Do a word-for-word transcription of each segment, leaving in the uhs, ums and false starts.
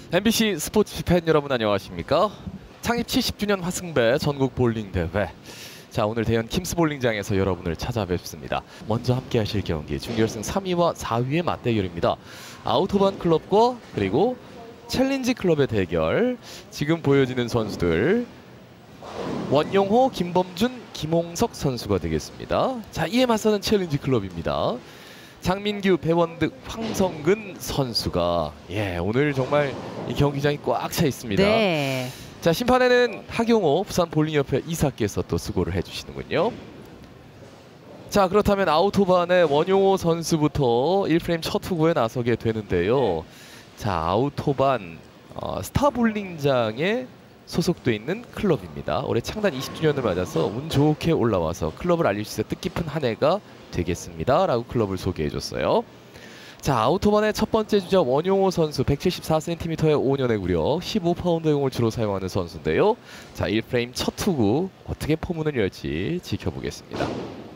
엠비씨 스포츠 팬 여러분 안녕하십니까? 창립 칠십 주년 화승배 전국 볼링 대회. 자, 오늘 대연 킴스 볼링장에서 여러분을 찾아뵙습니다. 먼저 함께 하실 경기 준결승 삼 위와 사 위의 맞대결입니다. 아우토반 클럽과 그리고 챌린지 클럽의 대결. 지금 보여지는 선수들 원용호, 김범준, 김홍석 선수가 되겠습니다. 자, 이에 맞서는 챌린지 클럽입니다. 장민규, 배원득, 황성근 선수가 예 오늘 정말 이 경기장이 꽉 차 있습니다. 네. 자, 심판에는 하경호 부산 볼링협회 이사께서 또 수고를 해주시는군요. 자, 그렇다면 아우토반의 원용호 선수부터 일 프레임 첫 투구에 나서게 되는데요. 자, 아우토반 어, 스타볼링장에 소속돼 있는 클럽입니다. 올해 창단 이십 주년을 맞아서 운 좋게 올라와서 클럽을 알릴 수 있어 뜻깊은 한 해가 되겠습니다 라고 클럽을 소개해줬어요. 자, 아우토반의 첫 번째 주자 원용호 선수 백칠십사 센티미터의 오 년의 구력, 십오 파운드의 공을 주로 사용하는 선수인데요. 자, 일 프레임 첫 투구 어떻게 포문을 열지 지켜보겠습니다.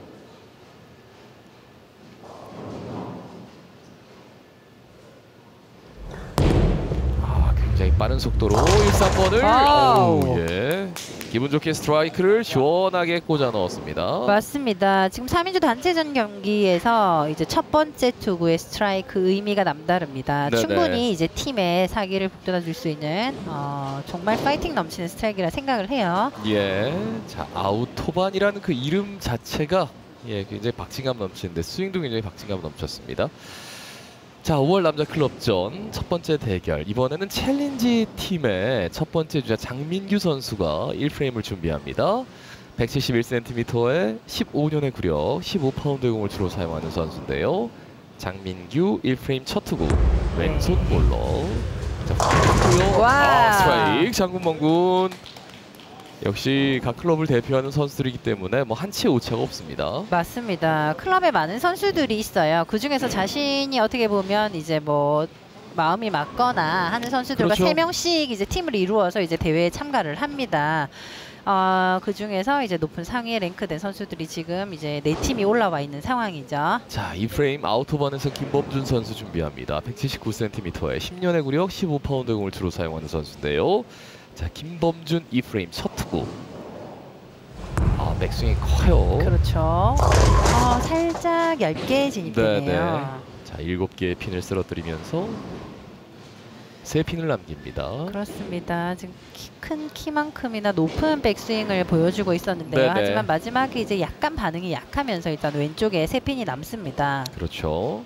굉장히 빠른 속도로 일, 삼 번을 오, 예. 기분 좋게 스트라이크를 시원하게 꽂아 넣었습니다. 맞습니다. 지금 삼 인조 단체전 경기에서 이제 첫 번째 투구의 스트라이크 의미가 남다릅니다. 네네. 충분히 이제 팀의 사기를 북돋아 줄 수 있는 어, 정말 파이팅 넘치는 스트라이크라 생각을 해요. 예, 자, 아우토반이라는 그 이름 자체가 예 굉장히 박진감 넘치는데 스윙도 굉장히 박진감 넘쳤습니다. 자, 오월 남자 클럽전 첫 번째 대결. 이번에는 챌린지 팀의 첫 번째 주자 장민규 선수가 일 프레임을 준비합니다. 백칠십일 센티미터의 십오 년의 구력, 십오 파운드의 공을 주로 사용하는 선수인데요. 장민규 일 프레임 첫 투구 왼손 볼로. 자, 투구요. 아, 스트라이크 장군멍군. 역시 각 클럽을 대표하는 선수들이기 때문에 뭐 한치 오차가 없습니다. 맞습니다. 클럽에 많은 선수들이 있어요. 그 중에서 자신이 어떻게 보면 이제 뭐 마음이 맞거나 하는 선수들과 그렇죠. 세 명씩 이제 팀을 이루어서 이제 대회에 참가를 합니다. 어, 그 중에서 이제 높은 상위에 랭크된 선수들이 지금 이제 네 팀이 올라와 있는 상황이죠. 자, 이 프레임 아우토반에서 김범준 선수 준비합니다. 백칠십구 센티미터의 십 년의 구력, 십오 파운드 공을 주로 사용하는 선수인데요. 자, 김범준 이 프레임 첫 투구. 아, 백스윙이 커요. 그렇죠. 어, 살짝 얇게 진입되네요. 네네. 자, 일곱 개의 핀을 쓰러뜨리면서 세 핀을 남깁니다. 그렇습니다. 지금 키, 큰 키만큼이나 높은 백스윙을 보여주고 있었는데요. 네네. 하지만 마지막에 이제 약간 반응이 약하면서 일단 왼쪽에 세 핀이 남습니다. 그렇죠.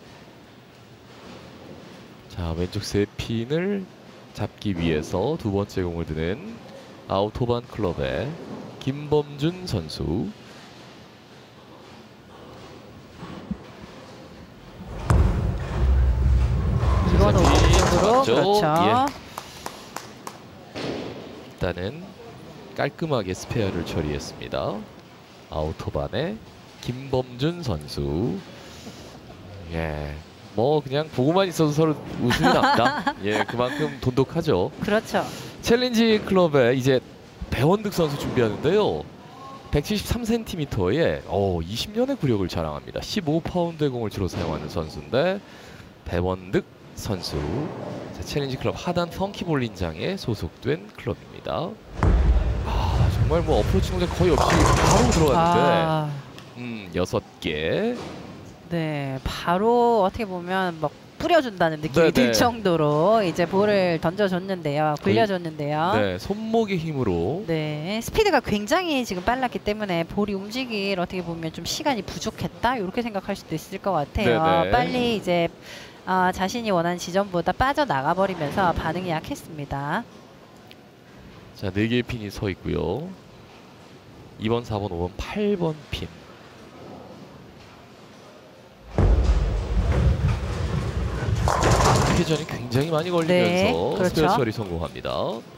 자, 왼쪽 세 핀을 잡기 위해서 두 번째 공을 드는 아우토반 클럽의 김범준 선수. 이번 오른쪽으로 그렇죠. 예. 일단은 깔끔하게 스페어를 처리했습니다. 아우토반의 김범준 선수. 예. 뭐 그냥 보고만 있어도 서로 웃음이 납니다. 예, 그만큼 돈독하죠. 그렇죠. 챌린지 클럽에 이제 배원득 선수 준비하는데요. 백칠십삼 센티미터의 어, 이십 년의 구력을 자랑합니다. 십오 파운드의 공을 주로 사용하는 선수인데 배원득 선수. 자, 챌린지 클럽 하단 펑키 볼링장에 소속된 클럽입니다. 아, 정말 뭐 어프로치 동작 거의 없이 바로 들어갔는데 아. 음, 여섯 개. 네, 바로 어떻게 보면 막 뿌려준다는 느낌이 네네. 들 정도로 이제 볼을 던져줬는데요. 굴려줬는데요. 네, 손목의 힘으로. 네, 스피드가 굉장히 지금 빨랐기 때문에 볼이 움직일 어떻게 보면 좀 시간이 부족했다 이렇게 생각할 수도 있을 것 같아요. 네네. 빨리 이제 어, 자신이 원하는 지점보다 빠져나가 버리면서 반응이 약했습니다. 자, 네 개의 핀이 서 있고요. 이 번, 사 번, 오 번, 팔 번 핀. 회전이 굉장히 많이 걸리면서 네, 그렇죠. 스페어 처리 성공합니다.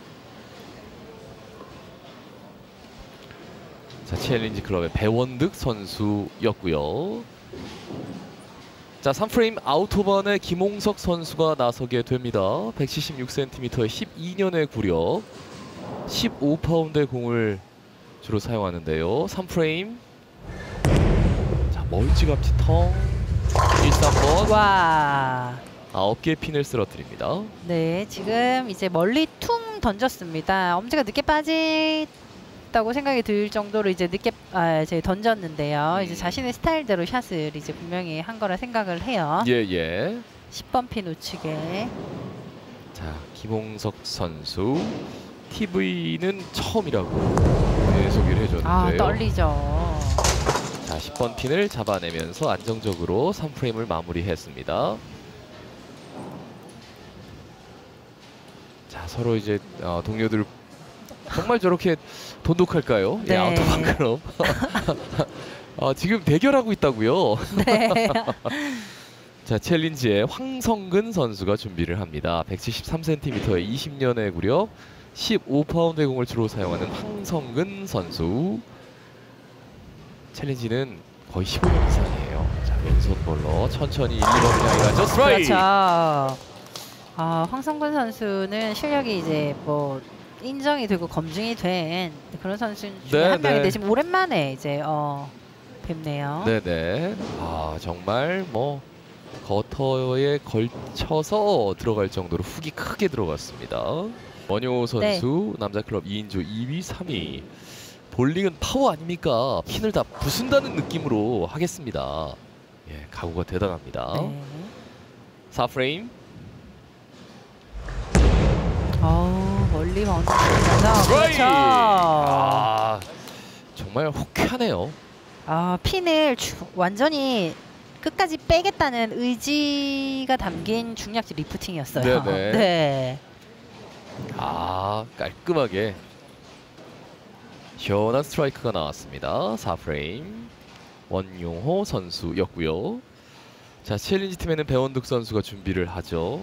자, 챌린지 클럽의 배원득 선수였고요. 자, 삼 프레임 아우토반의 김홍석 선수가 나서게 됩니다. 백칠십육 센티미터의 십이 년의 구력, 십오 파운드의 공을 주로 사용하는데요. 삼 프레임. 자, 멀찌감치 텅 일, 삼 번. 와. 아홉 개 핀을 쓰러뜨립니다. 네, 지금 이제 멀리 퉁 던졌습니다. 엄지가 늦게 빠졌다고 생각이 들 정도로 이제 늦게 아, 이제 던졌는데요. 음. 이제 자신의 스타일대로 샷을 이제 분명히 한 거라 생각을 해요. 예, 예. 십 번 핀 우측에. 자, 김홍석 선수 티브이는 처음이라고 네, 소개를 해줬는데요. 아, 떨리죠. 자, 십 번 핀을 잡아내면서 안정적으로 삼 프레임을 마무리했습니다. 자, 서로 이제 어, 동료들 정말 저렇게 돈독할까요? 네. 예, 아우토바크럼. 어, 지금 대결하고 있다고요. 네. 자, 챌린지에 황성근 선수가 준비를 합니다. 백칠십삼 센티미터에 이십 년의 구력, 십오 파운드의 공을 주로 사용하는 황성근 선수. 챌린지는 거의 십오 년 이상이에요. 자, 왼손 볼로 천천히 일, 이 번을 향해 가죠. 스트라이크! 그렇죠. 아, 황성근 선수는 실력이 이제 뭐 인정이 되고 검증이 된 그런 선수 중에 네, 한 명인데 네. 지금 오랜만에 이제 어, 뵙네요. 네네. 아, 정말 뭐 거터에 걸쳐서 들어갈 정도로 훅이 크게 들어갔습니다. 원효 선수 남자 클럽 이 인조 이 위, 삼 위. 볼링은 파워 아닙니까? 핀을 다 부순다는 느낌으로 하겠습니다. 예, 각오가 대단합니다. 네. 사 프레임. 어, 멀리 바운드 치면서 그렇죠. 아, 정말 호쾌하네요. 아, 핀을 주, 완전히 끝까지 빼겠다는 의지가 담긴 중략지 리프팅이었어요. 네네. 네. 아, 깔끔하게 시원한 스트라이크가 나왔습니다. 사 프레임 원용호 선수였고요. 자, 챌린지 팀에는 배원득 선수가 준비를 하죠.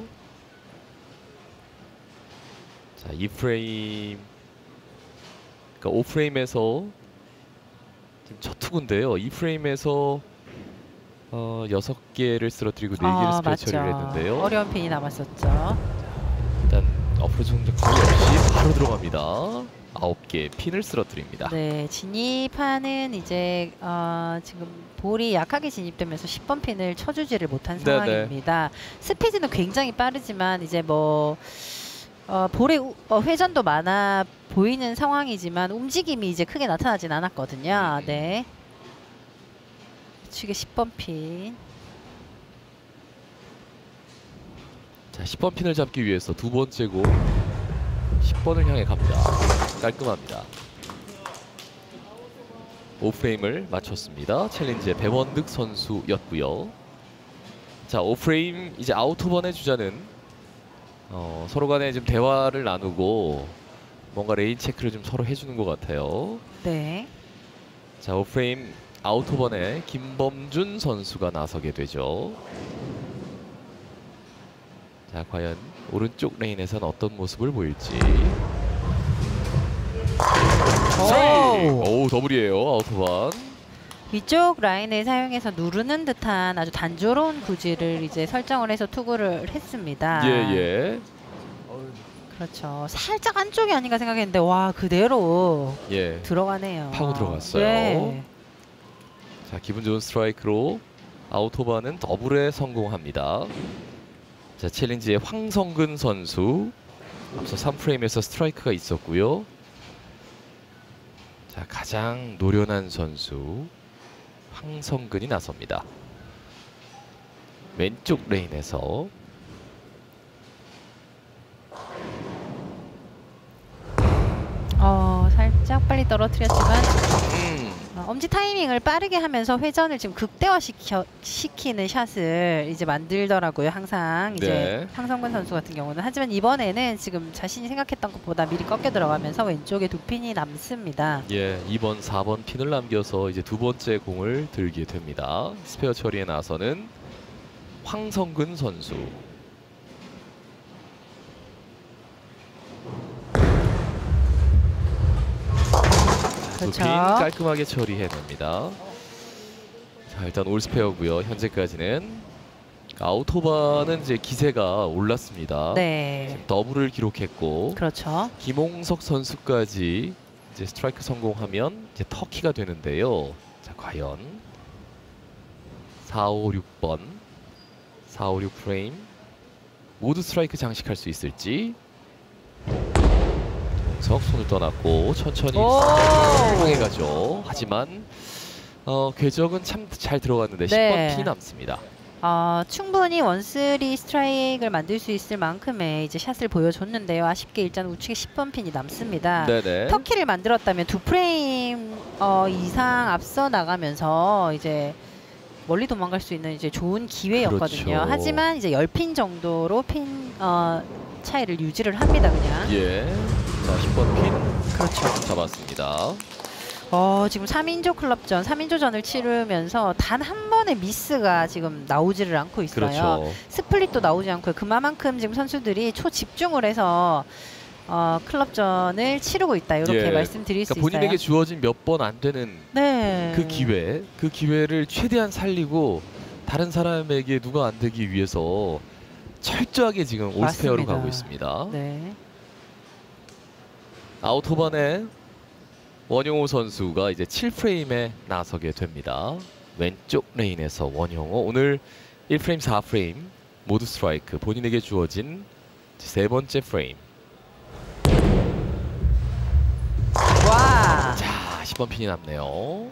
자, 이 프레임, 그러니까 오 프레임에서 지금 첫 투구인데요. 이 프레임에서 어, 여섯 개를 쓰러뜨리고 네 개를 아, 스페어 맞죠. 처리를 했는데요. 어려운 핀이 남았었죠. 일단 어프로치 동작 거의 없이 바로 들어갑니다. 아홉 개 핀을 쓰러뜨립니다. 네, 진입하는 이제 어, 지금 볼이 약하게 진입되면서 십 번 핀을 쳐주지를 못한 네네. 상황입니다. 스피드는 굉장히 빠르지만 이제 뭐 어, 볼의 우- 어, 회전도 많아 보이는 상황이지만 움직임이 이제 크게 나타나진 않았거든요. 음. 네. 우측에 십 번 핀. 자, 십 번 핀을 잡기 위해서 두 번째 공 십 번을 향해 갑니다. 깔끔합니다. 오 프레임을 맞췄습니다. 챌린지의 배원득 선수였고요. 자, 오 프레임 이제 아우토번의 주자는 어, 서로 간에 지금 대화를 나누고 뭔가 레인 체크를 좀 서로 해주는 것 같아요. 네. 자, 오 프레임 아우토번에 김범준 선수가 나서게 되죠. 자, 과연 오른쪽 레인에선 어떤 모습을 보일지. 오! 오, 더블이에요. 아우토번. 위쪽 라인을 사용해서 누르는 듯한 아주 단조로운 구질을 이제 설정을 해서 투구를 했습니다. 예, 예. 그렇죠. 살짝 안쪽이 아닌가 생각했는데 와 그대로 예. 들어가네요. 파고 들어갔어요. 네. 자, 기분 좋은 스트라이크로 아우토바는 더블에 성공합니다. 자, 챌린지의 황성근 선수. 앞서 삼 프레임에서 스트라이크가 있었고요. 자, 가장 노련한 선수 황성근이 나섭니다. 왼쪽 레인에서 어 살짝 빨리 떨어뜨렸지만 음, 어, 엄지 타이밍을 빠르게 하면서 회전을 지금 극대화 시켜, 시키는 샷을 이제 만들더라고요. 항상 이제 네. 황성근 선수 같은 경우는 하지만 이번에는 지금 자신이 생각했던 것보다 미리 꺾여 들어가면서 왼쪽에 두 핀이 남습니다. 예, 이 번, 사 번 핀을 남겨서 이제 두 번째 공을 들게 됩니다. 스페어 처리에 나서는 황성근 선수. 두 핀 그렇죠. 깔끔하게 처리해냅니다. 자, 일단 올 스페어고요. 현재까지는 아우토바는 이제 기세가 올랐습니다. 네. 지금 더블을 기록했고 그렇죠. 김홍석 선수까지 이제 스트라이크 성공하면 이제 터키가 되는데요. 자, 과연 사, 오, 육 번 사, 오, 육 프레임 모두 스트라이크 장식할 수 있을지. 석 손을 떠났고 천천히 오! 향해 가죠. 하지만 어, 궤적은 참 잘 들어갔는데 네. 십 번 핀이 남습니다. 어, 충분히 원쓰리 스트라이크를 만들 수 있을 만큼의 이제 샷을 보여줬는데요. 아쉽게 일단 우측에 십 번 핀이 남습니다. 네네. 터키를 만들었다면 두 프레임 어, 이상 앞서 나가면서 이제 멀리 도망갈 수 있는 이제 좋은 기회였거든요. 그렇죠. 하지만 이제 십 핀 정도로 핀 어, 차이를 유지를 합니다, 그냥. 예. 자, 십 번 핀. 그렇죠. 잡았습니다. 어, 지금 삼 인조 클럽전, 삼 인조전을 치르면서 단 한 번의 미스가 지금 나오지를 않고 있어요. 그렇죠. 스플릿도 나오지 않고요. 그만큼 지금 선수들이 초집중을 해서 어, 클럽전을 치르고 있다. 이렇게 예. 말씀드릴 그러니까 수 본인에게 있어요. 주어진 몇 번 안 되는 네. 그 기회, 그 기회를 최대한 살리고 다른 사람에게 누가 안 되기 위해서 철저하게 지금 올스페어로 맞습니다. 가고 있습니다. 네. 아웃오반에 원용호 선수가 이제 칠 프레임에 나서게 됩니다. 왼쪽 레인에서 원용호 오늘 일 프레임, 사 프레임 모두 스트라이크. 본인에게 주어진 세 번째 프레임. 와. 자, 십 번 핀이 남네요.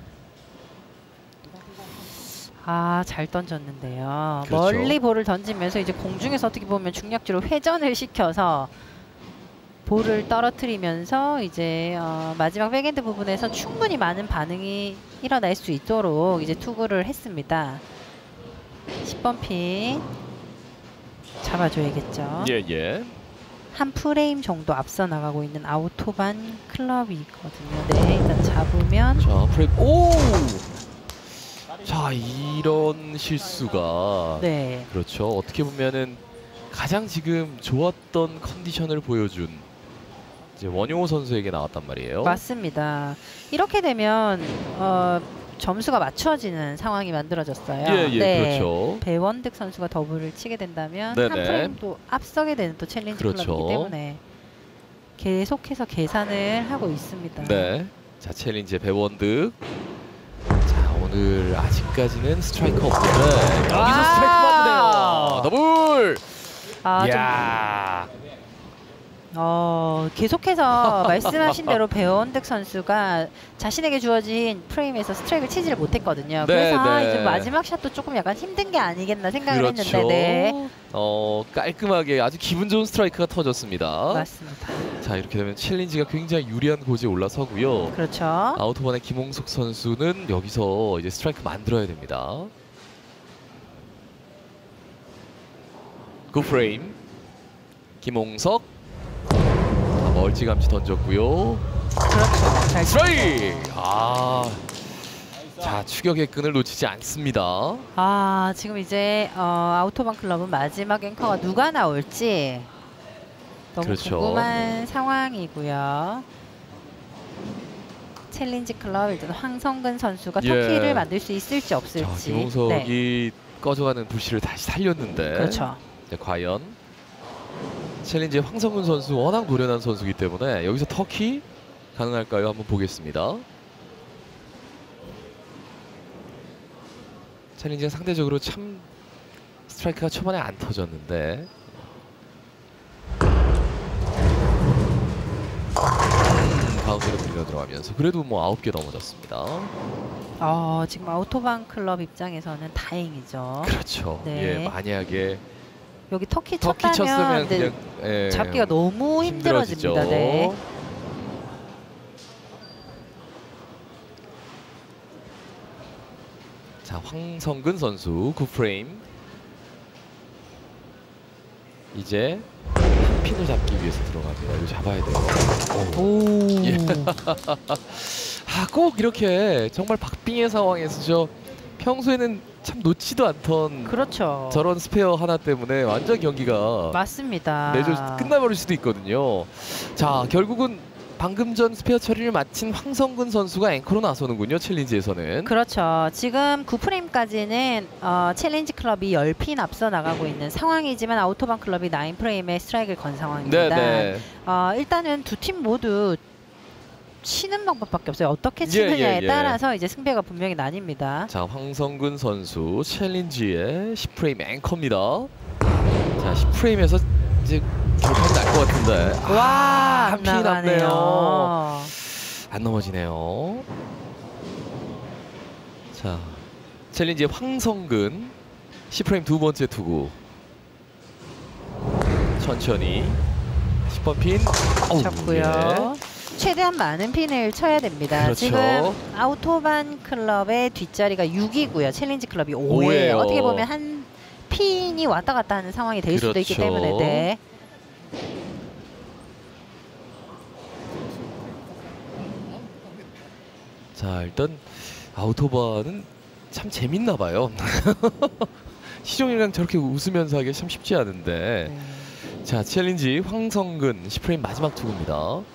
아, 잘 던졌는데요. 그렇죠. 멀리 볼을 던지면서 이제 공중에서 어떻게 보면 중력지로 회전을 시켜서 볼을 떨어뜨리면서 이제 어, 마지막 백엔드 부분에서 충분히 많은 반응이 일어날 수 있도록 이제 투구를 했습니다. 십 번 핀 잡아줘야겠죠. 예, 예. 한 프레임 정도 앞서 나가고 있는 아우토반 클럽이거든요. 네, 일단 잡으면 자, 프레임. 오! 자, 이런 실수가 네, 그렇죠. 어떻게 보면은 가장 지금 좋았던 컨디션을 보여준 이제 원용호 선수에게 나왔단 말이에요. 맞습니다. 이렇게 되면 어, 점수가 맞춰지는 상황이 만들어졌어요. 예, 예, 네. 그렇죠. 배원득 선수가 더블을 치게 된다면 네네. 한 프레임도 앞서게 되는 또 챌린지 그렇죠. 클럽이기 때문에 계속해서 계산을 하고 있습니다. 네. 자, 챌린지의 배원득. 자, 오늘 아직까지는 스트라이크 없는데 여기서 스트라이크 맞네요. 더블. 아, 좀 이야. 어, 계속해서 말씀하신 대로 배원득 선수가 자신에게 주어진 프레임에서 스트라이크를 치지를 못했거든요. 네, 그래서 네. 이제 마지막 샷도 조금 약간 힘든 게 아니겠나 생각을 그렇죠. 했는데 네. 어, 깔끔하게 아주 기분 좋은 스트라이크가 터졌습니다. 맞습니다. 자, 이렇게 되면 챌린지가 굉장히 유리한 고지에 올라서고요. 그렇죠. 아우토반의 김홍석 선수는 여기서 이제 스트라이크 만들어야 됩니다. 구 프레임. 김홍석. 자, 멀찌감치 던졌고요. 그렇죠. 잘 스트라이크! 아. 자, 추격의 끈을 놓치지 않습니다. 아, 지금 이제 어, 아우토반 클럽은 마지막 앵커가 누가 나올지 너무 그렇죠. 궁금한 상황이고요. 챌린지 클럽 일단 황성근 선수가 예. 터키를 만들 수 있을지 없을지. 자, 김홍석이 꺼져가는 부시를 다시 살렸는데 네. 그렇죠. 네, 과연 챌린지의 황성근 선수 워낙 노련한 선수이기 때문에 여기서 터키 가능할까요? 한번 보겠습니다. 챌린지가 상대적으로 참 스트라이크가 초반에 안 터졌는데 가운데로 밀려 들어가면서 그래도 뭐 아홉 개 넘어졌습니다. 어, 지금 아우토반 클럽 입장에서는 다행이죠. 그렇죠. 네. 예, 만약에 여기 터키 터키 쳤다면 쳤으면 네, 그냥 예, 잡기가 너무 힘들어지죠. 힘들어집니다. 네. 자, 황성근 선수 구 프레임. 이제 한 핀을 잡기 위해서 들어갑니다. 이거 잡아야 돼요. 오. 오. 예. 아, 꼭 이렇게 정말 박빙의 상황에서 저 평소에는 참 놓지도 않던 그렇죠. 저런 스페어 하나 때문에 완전 경기가 맞습니다. 내조 끝나버릴 수도 있거든요. 자, 결국은 방금 전 스페어 처리를 마친 황성근 선수가 앵커로 나서는군요. 챌린지에서는. 그렇죠. 지금 구 프레임까지는 어, 챌린지 클럽이 십 핀 앞서 나가고 있는 상황이지만 아우토반 클럽이 구 프레임에 스트라이크를 건 상황입니다. 네네. 어, 일단은 두 팀 모두 치는 방법밖에 없어요. 어떻게 예, 치느냐에 예, 예. 따라서 이제 승패가 분명히 나뉩니다. 자, 황성근 선수 챌린지의 십 프레임 앵커입니다. 자, 십 프레임에서 이제 결판이 날 것 같은데. 와, 아, 안 한 핀이 남네요. 나가네요. 안 넘어지네요. 자, 챌린지의 황성근 십 프레임 두 번째 투구. 천천히 십 번 핀 어우, 쳤고요. 예. 최대한 많은 핀을 쳐야 됩니다. 그렇죠. 지금 아우토반 클럽의 뒷자리가 육이고요. 챌린지 클럽이 오예요. 오예요. 어떻게 보면 한 핀이 왔다 갔다 하는 상황이 될 수도 있기 그렇죠. 때문에 네. 자, 일단 아우토반은 참 재밌나 봐요. 시종일관 저렇게 웃으면서 하기 참 쉽지 않은데. 네. 자, 챌린지 황성근 십 프레임 마지막 투구입니다.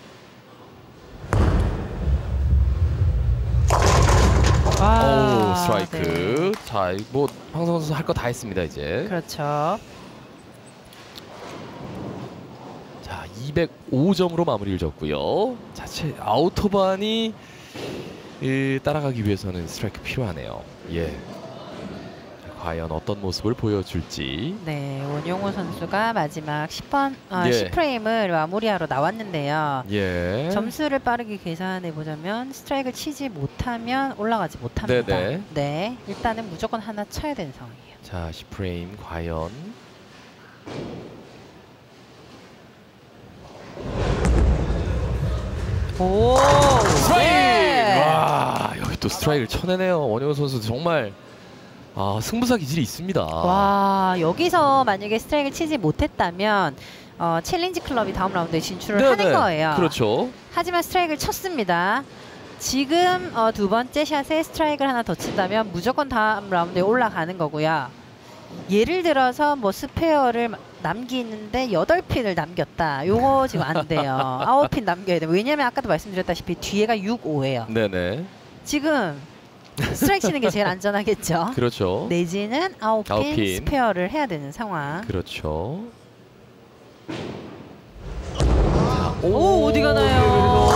아, 오, 스트라이크. 네. 자, 뭐 황성근 선수 할 거 다 했습니다, 이제. 그렇죠. 자, 이백오 점으로 마무리를 졌고요. 자, 체, 아우토반이 이, 따라가기 위해서는 스트라이크 필요하네요. 예. 자, 과연 어떤 모습을 보여줄지. 네, 원용호 선수가 마지막 십 번, 아, 예. 십 프레임을 마무리하러 나왔는데요. 예. 점수를 빠르게 계산해 보자면 스트라이크를 치지 못하면 올라가지 못합니다. 네네. 네, 일단은 무조건 하나 쳐야 되는 상황이에요. 자, 십 프레임 과연. 오, 스트라이크! 네. 와, 여기 또 스트라이크를 쳐내네요. 원효 선수 정말 아, 승부사 기질이 있습니다. 와, 여기서 만약에 스트라이크를 치지 못했다면 어, 챌린지 클럽이 다음 라운드에 진출을 네네. 하는 거예요. 그렇죠. 하지만 스트라이크를 쳤습니다. 지금 어, 두 번째 샷에 스트라이크를 하나 더 친다면 무조건 다음 라운드에 올라가는 거고요. 예를 들어서 뭐 스페어를 남기는데 여덟 핀을 남겼다. 요거 지금 안 돼요. 아홉 핀 남겨야 돼요. 왜냐면 아까도 말씀드렸다시피 뒤에가 육, 오예요. 네네. 지금 스트라이크 치는 게 제일 안전하겠죠. 그렇죠. 내지는 아홉 핀, 아홉 핀. 스페어를 해야 되는 상황. 그렇죠. 자, 오, 어디 가나요?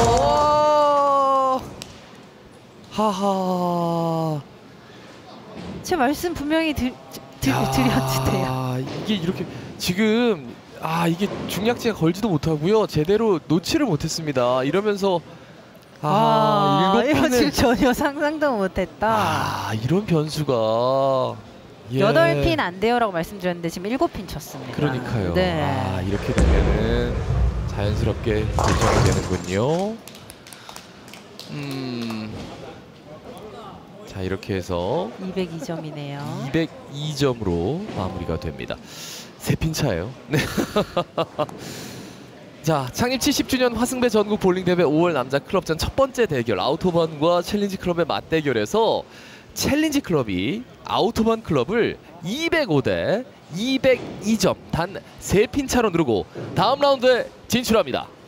하하. 제 말씀 분명히 드, 드, 야, 드렸는데요. 아, 이게 이렇게 지금 아 이게 중약지가 걸지도 못하고요. 제대로 놓지를 못했습니다. 이러면서 아, 아, 일곱 이거 지금 핀을 전혀 상상도 못했다. 아, 이런 변수가 예. 여덟 핀 안 돼요라고 말씀드렸는데 지금 일곱 핀 쳤습니다. 그러니까요. 네. 아, 이렇게 되면은 자연스럽게 결정이 되는군요. 음. 자, 이렇게 해서 이백이 점이네요. 이백이 점으로 마무리가 됩니다. 세 핀 차예요. 네. 자, 창립 칠십 주년 화승배 전국 볼링 대회 오월 남자 클럽전 첫 번째 대결 아우토반과 챌린지 클럽의 맞대결에서 챌린지 클럽이 아우토반 클럽을 이백오 대 이백이 점 단 세 핀 차로 누르고 다음 라운드에 진출합니다.